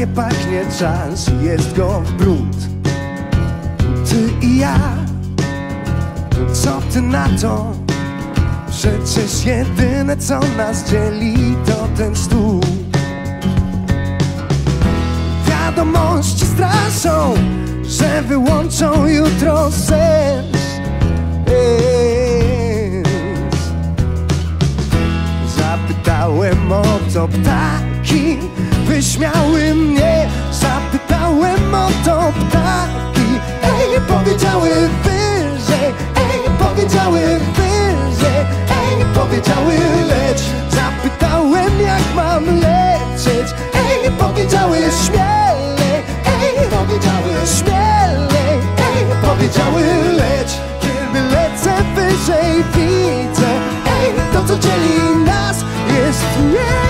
nie pachnie czas, jest go w brud. Ty i ja, co ty na to? Przecież jedyne co nas dzieli to ten stół. Wiadomości straszą, że wyłączą jutro sens. Zapytałem o to ptaki, wyśmiały mnie. Zapytałem o to ptaki, ej, powiedziały wyżej, ej, powiedziały wyżej, ej, powiedziały leć. Zapytałem jak mam lecieć, ej, powiedziały śmielej, ej, powiedziały śmielej, ej, powiedziały leć. Kiedy lecę wyżej widzę, ej, to co dzieli nas jest nie.